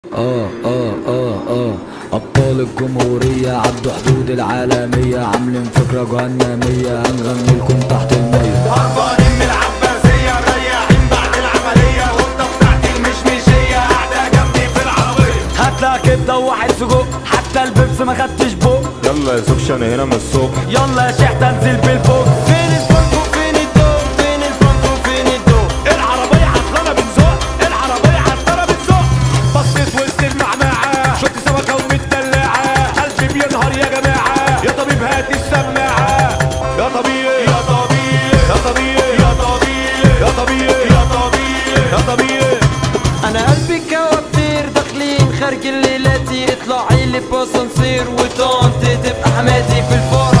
أبطال الجمهورية عدوا حدود العالمية، عاملين فكرة جهنمية، هنغني لكم تحت المية. هربانين من العباسية مريحين بعد العملية، والطب بتاعتي المشمشية قاعدة جنبي في العربية. هاتلها كبدة وواحد سجق، حتى البيبس ما خدتش بق. يلا يا زوكش انا هنا من الصبح. يلا يا شيخ تنزل بالبوك. فين الفرق وفين الدور؟ فين الفرق وفين الدور؟ العربية عطلانة بتزق، العربية عطلانة بتزق. بصيت وسط المعمعة، شفت سمكة ومتدلعة، قلبي بينهار يا جماعة. يا طبيب هات السماعة، يا طبيب يا طبيب يا طبيب يا طبيب يا طبيب يا طبيب يا طبيب. انا قلبي كوابتير داخلين خارج الليلاتي، اطلعي لي باسانسير وطنط تبقى حماتي في الفرح.